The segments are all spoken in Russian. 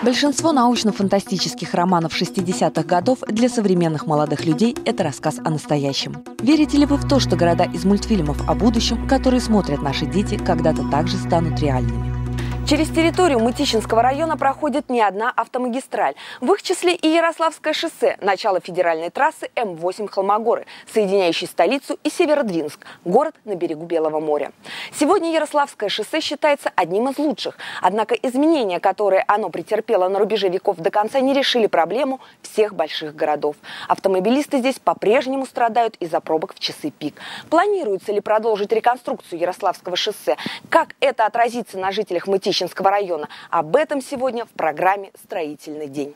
Большинство научно-фантастических романов 60-х годов для современных молодых людей – это рассказ о настоящем. Верите ли вы в то, что города из мультфильмов о будущем, которые смотрят наши дети, когда-то также станут реальными? Через территорию Мытищинского района проходит не одна автомагистраль. В их числе и Ярославское шоссе, начало федеральной трассы М8 Холмогоры, соединяющей столицу и Северодвинск, город на берегу Белого моря. Сегодня Ярославское шоссе считается одним из лучших. Однако изменения, которые оно претерпело на рубеже веков, до конца не решили проблему всех больших городов. Автомобилисты здесь по-прежнему страдают из-за пробок в часы пик. Планируется ли продолжить реконструкцию Ярославского шоссе? Как это отразится на жителях Мытищинского района? Об этом сегодня в программе «Строительный день».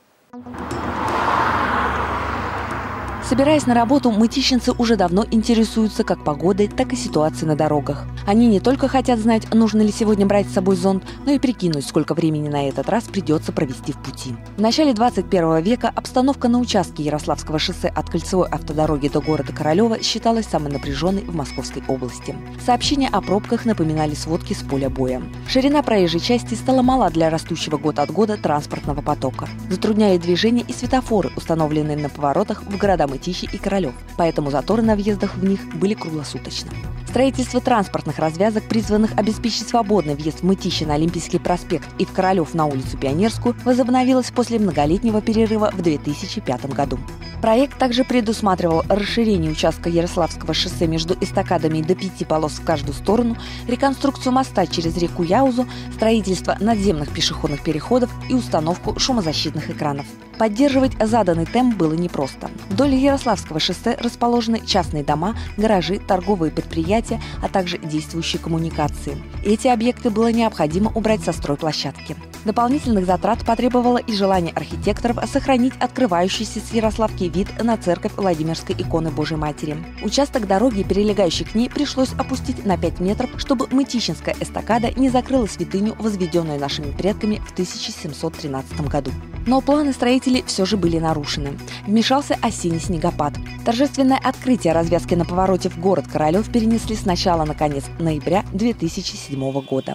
Собираясь на работу, мытищинцы уже давно интересуются как погодой, так и ситуацией на дорогах. Они не только хотят знать, нужно ли сегодня брать с собой зонт, но и прикинуть, сколько времени на этот раз придется провести в пути. В начале 21 века обстановка на участке Ярославского шоссе от кольцевой автодороги до города Королева считалась самой напряженной в Московской области. Сообщения о пробках напоминали сводки с поля боя. Ширина проезжей части стала мала для растущего год от года транспортного потока. Затрудняли движение и светофоры, установленные на поворотах в города Мытищи и Королев, поэтому заторы на въездах в них были круглосуточно. Строительство транспортных развязок, призванных обеспечить свободный въезд в Мытищи на Олимпийский проспект и в Королев на улицу Пионерскую, возобновилось после многолетнего перерыва в 2005 году. Проект также предусматривал расширение участка Ярославского шоссе между эстакадами до 5 полос в каждую сторону, реконструкцию моста через реку Яузу, строительство надземных пешеходных переходов и установку шумозащитных экранов. Поддерживать заданный темп было непросто. Вдоль Ярославского шоссе расположены частные дома, гаражи, торговые предприятия, а также действующие коммуникации. Эти объекты было необходимо убрать со стройплощадки. Дополнительных затрат потребовало и желание архитекторов сохранить открывающийся с Ярославки вид на церковь Владимирской иконы Божией Матери. Участок дороги, прилегающий к ней, пришлось опустить на 5 метров, чтобы Мытищинская эстакада не закрыла святыню, возведенную нашими предками в 1713 году. Но планы строителей все же были нарушены. Вмешался осенний снегопад. Торжественное открытие развязки на повороте в город Королев перенесли с начала на конец ноября 2007 года.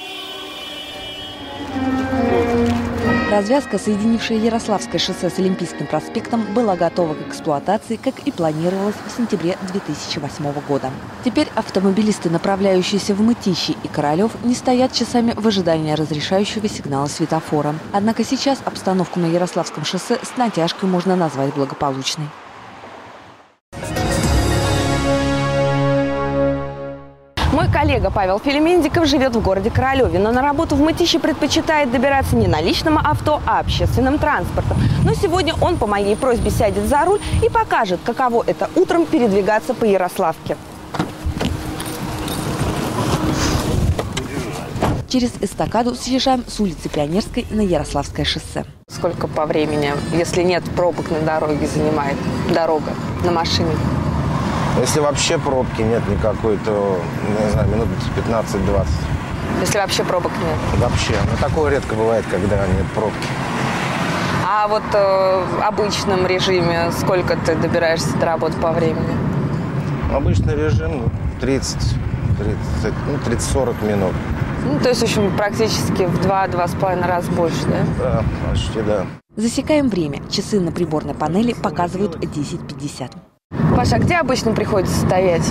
Развязка, соединившая Ярославское шоссе с Олимпийским проспектом, была готова к эксплуатации, как и планировалось в сентябре 2008 года. Теперь автомобилисты, направляющиеся в Мытищи и Королев, не стоят часами в ожидании разрешающего сигнала светофора. Однако сейчас обстановку на Ярославском шоссе с натяжкой можно назвать благополучной. Мой коллега Павел Филимендиков живет в городе Королеве, но на работу в Мытищи предпочитает добираться не на личном авто, а общественным транспортом. Но сегодня он по моей просьбе сядет за руль и покажет, каково это утром передвигаться по Ярославке. Через эстакаду съезжаем с улицы Пионерской на Ярославское шоссе. Сколько по времени, если нет пробок на дороге, занимает дорога на машине? Если вообще пробки нет никакой, то, не знаю, минут 15-20. Если вообще пробок нет? Вообще. Но такое редко бывает, когда нет пробки. А вот в обычном режиме сколько ты добираешься до работы по времени? Обычный режим 30-40 минут. Ну, то есть, в общем, практически в 2-2,5 раза больше, да? Да, почти, да. Засекаем время. Часы на приборной панели показывают 10:50. Паша, а где обычно приходится стоять?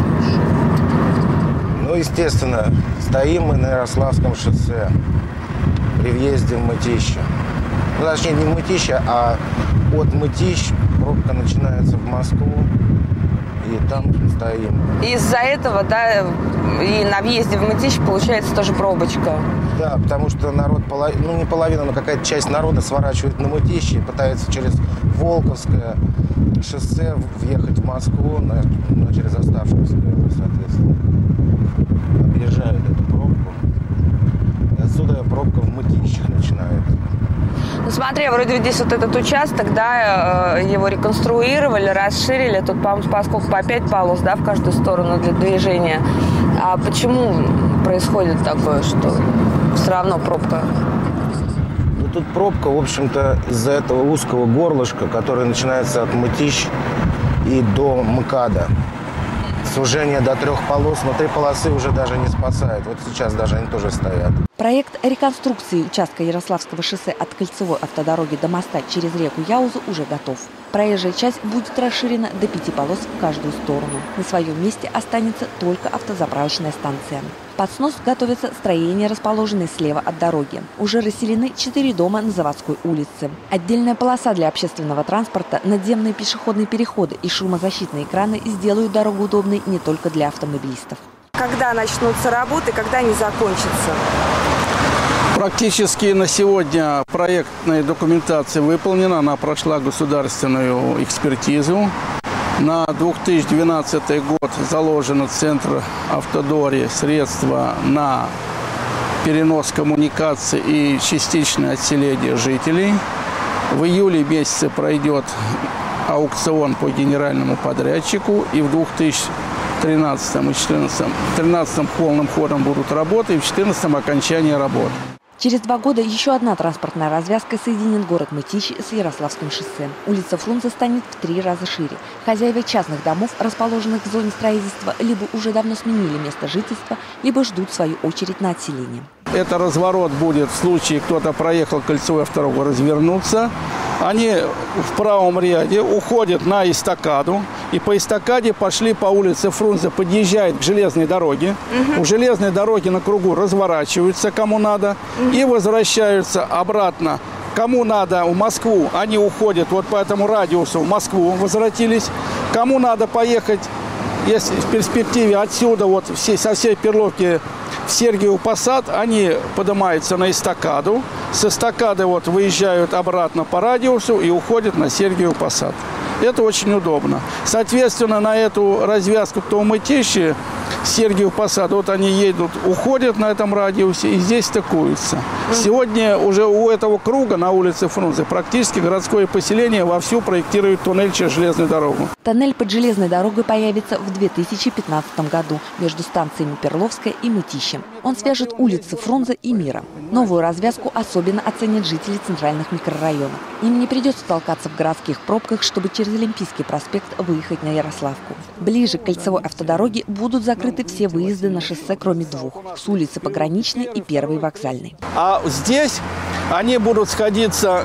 Ну, естественно, стоим мы на Ярославском шоссе при въезде в Мытищи. Ну, точнее, не в Мытищи, а от Мытищ пробка начинается в Москву, и там стоим. Из-за этого, да, и на въезде в Мытищи получается тоже пробочка. Да, потому что народ, ну не половина, но какая-то часть народа сворачивает на Мытищи и пытается через Волковское шоссе въехать в Москву, через Оставшинское, соответственно. Объезжают эту пробку. И отсюда пробка в Мытищах начинает. Ну смотри, вроде здесь вот этот участок, да, его реконструировали, расширили. Тут, по-моему, поскольку по 5 полос, да, в каждую сторону для движения. А почему происходит такое, что все равно пробка? Ну, тут пробка, в общем-то, из-за этого узкого горлышка, которое начинается от Мытищ и до МКАДа. Сужение до 3 полос, но 3 полосы уже даже не спасает. Вот сейчас даже они тоже стоят. Проект реконструкции участка Ярославского шоссе от кольцевой автодороги до моста через реку Яузу уже готов. Проезжая часть будет расширена до 5 полос в каждую сторону. На своем месте останется только автозаправочная станция. Под снос готовятся строения, расположенные слева от дороги. Уже расселены 4 дома на Заводской улице. Отдельная полоса для общественного транспорта, надземные пешеходные переходы и шумозащитные экраны сделают дорогу удобной не только для автомобилистов. Когда начнутся работы, когда они закончатся? Практически на сегодня проектная документация выполнена, она прошла государственную экспертизу. На 2012 год заложено в Центр Автодоре средства на перенос коммуникаций и частичное отселение жителей. В июле месяце пройдет аукцион по генеральному подрядчику, и в 2013 и 2013 полным ходом будут работы, и в 2014 окончание работ. Через 2 года еще одна транспортная развязка соединит город Мытищи с Ярославским шоссе. Улица Фрунзе станет в 3 раза шире. Хозяева частных домов, расположенных в зоне строительства, либо уже давно сменили место жительства, либо ждут свою очередь на отселение. Это разворот будет в случае, кто-то проехал кольцевую автодорогу, развернуться. Они в правом ряде уходят на эстакаду, и по эстакаде пошли по улице Фрунзе, подъезжают к железной дороге. У железной дороги на кругу разворачиваются, кому надо, и возвращаются обратно. Кому надо в Москву, они уходят вот по этому радиусу в Москву, возвратились. Кому надо поехать, если в перспективе отсюда, вот со всей Перловки в Сергиев Посад, они поднимаются на эстакаду. С эстакады вот выезжают обратно по радиусу и уходят на Сергиев Посад. Это очень удобно. Соответственно, на эту развязку, кто в Мытищи, Сергиев Посад, вот они едут, уходят на этом радиусе и здесь стыкуются. Сегодня уже у этого круга на улице Фрунзе практически городское поселение вовсю проектирует туннель через железную дорогу. Тоннель под железной дорогой появится в 2015 году между станциями Перловская и Мытищи. Он свяжет улицы Фрунзе и Мира. Новую развязку особенно оценят жители центральных микрорайонов. Им не придется толкаться в городских пробках, чтобы через Олимпийский проспект выехать на Ярославку. Ближе к кольцевой автодороге будут закрыты все выезды на шоссе, кроме 2 – с улицы Пограничной и 1-й вокзальной. А здесь они будут сходиться,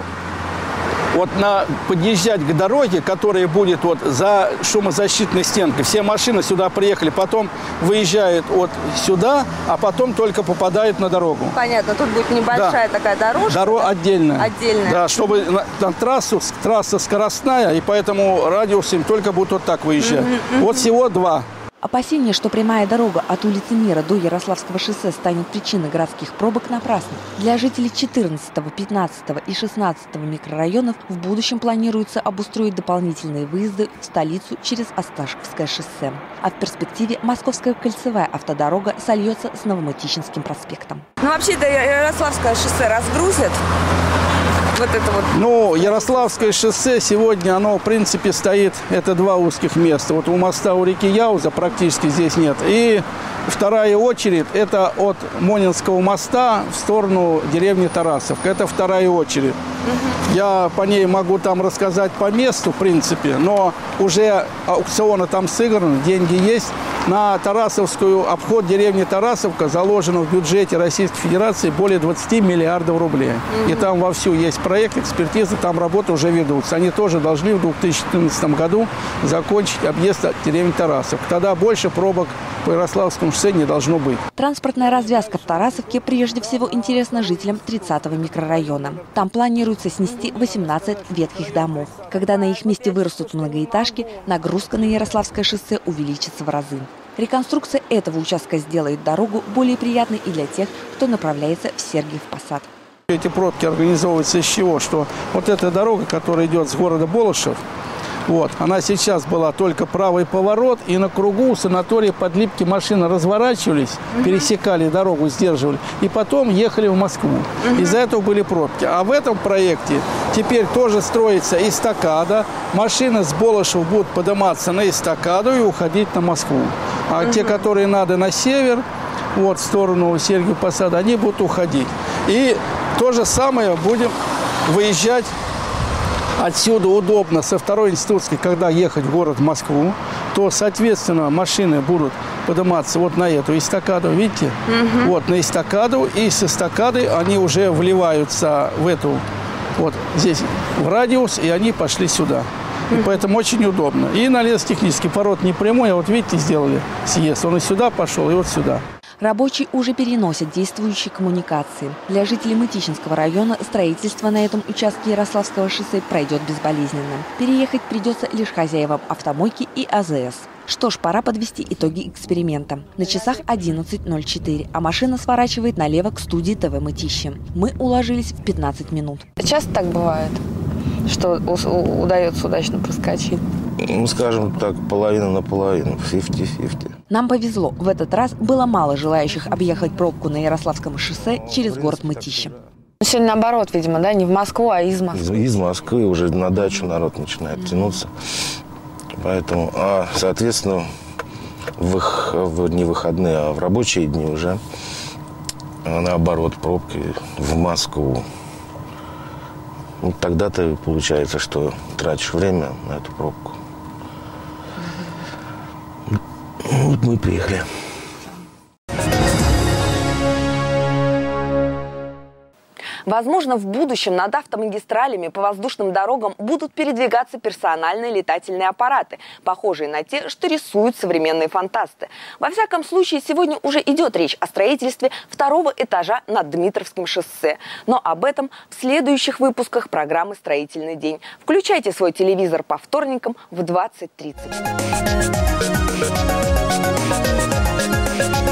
подъезжать к дороге, которая будет вот за шумозащитной стенкой. Все машины сюда приехали, потом выезжают вот сюда, а потом только попадают на дорогу. Понятно, тут будет небольшая такая дорожка. Дорога отдельная. Отдельная. Да, чтобы на трасса скоростная, и поэтому радиус им только будут вот так выезжать. Вот всего 2. Опасения, что прямая дорога от улицы Мира до Ярославского шоссе станет причиной городских пробок, напрасны. Для жителей 14, 15 и 16 микрорайонов в будущем планируется обустроить дополнительные выезды в столицу через Осташковское шоссе. А в перспективе Московская кольцевая автодорога сольется с Новомытищинским проспектом. Ну, вообще-то Ярославское шоссе разгрузят. Вот это вот. Ну, Ярославское шоссе сегодня, оно, в принципе, стоит, это 2 узких места. Вот у моста у реки Яуза практически здесь нет. И вторая очередь, это от Монинского моста в сторону деревни Тарасовка. Это вторая очередь. Я по ней могу там рассказать по месту, в принципе, но уже аукционы там сыграны, деньги есть. На Тарасовскую, обход деревни Тарасовка заложено в бюджете Российской Федерации более 20 миллиардов рублей. И там вовсю есть проект, экспертиза, там работы уже ведутся. Они тоже должны в 2014 году закончить объезд деревни Тарасовка. Тогда больше пробок по Ярославскому шоссе не должно быть. Транспортная развязка в Тарасовке прежде всего интересна жителям 30-го микрорайона. Там планируется снести 18 ветхих домов. Когда на их месте вырастут многоэтажки, нагрузка на Ярославское шоссе увеличится в разы. Реконструкция этого участка сделает дорогу более приятной и для тех, кто направляется в Сергиев Посад. Эти пробки организовываются из чего? Что вот эта дорога, которая идет с города Болошев, она сейчас была только правый поворот, и на кругу у санатория Подлипки машины разворачивались, пересекали дорогу, сдерживали, и потом ехали в Москву. Из-за этого были пробки. А в этом проекте теперь тоже строится эстакада. Машины с Болошева будут подниматься на эстакаду и уходить на Москву. А те, которые надо на север, в сторону Сергиев Посада, они будут уходить. И то же самое будем выезжать. Отсюда удобно со 2-й институтской, когда ехать в город Москву, то, соответственно, машины будут подниматься вот на эту эстакаду, видите? Вот на эстакаду, и с эстакады они уже вливаются в эту, вот здесь в радиус, и они пошли сюда. И поэтому очень удобно. И налез технический пород не прямой, а вот видите, сделали съезд. Он и сюда пошел, и вот сюда. Рабочие уже переносят действующие коммуникации. Для жителей Мытищинского района строительство на этом участке Ярославского шоссе пройдет безболезненно. Переехать придется лишь хозяевам автомойки и АЗС. Что ж, пора подвести итоги эксперимента. На часах 11:04, а машина сворачивает налево к студии ТВ Мытищи. Мы уложились в 15 минут. Часто так бывает, что удается удачно проскочить? Ну, скажем так, половина на половину, 50-50. Нам повезло. В этот раз было мало желающих объехать пробку на Ярославском шоссе через город Мытищи. Сегодня наоборот, видимо, да? Не в Москву, а из Москвы. Из Москвы уже на дачу народ начинает тянуться. Поэтому, соответственно, в не выходные, а в рабочие дни уже наоборот пробки в Москву. Вот тогда-то получается, что тратишь время на эту пробку. Вот мы приехали. Возможно, в будущем над автомагистралями по воздушным дорогам будут передвигаться персональные летательные аппараты, похожие на те, что рисуют современные фантасты. Во всяком случае, сегодня уже идет речь о строительстве второго этажа над Дмитровским шоссе. Но об этом в следующих выпусках программы «Строительный день». Включайте свой телевизор по вторникам в 20:30.